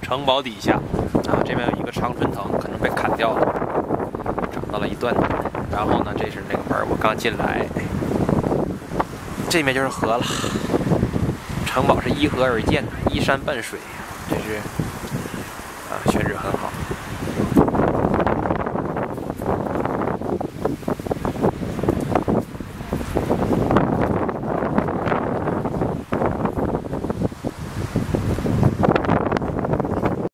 城堡底下啊，这边有一个常春藤，可能被砍掉了，长到了一段。然后呢，这是那个门，我刚进来，这面就是河了。城堡是依河而建的，依山傍水，这是啊，选址很好。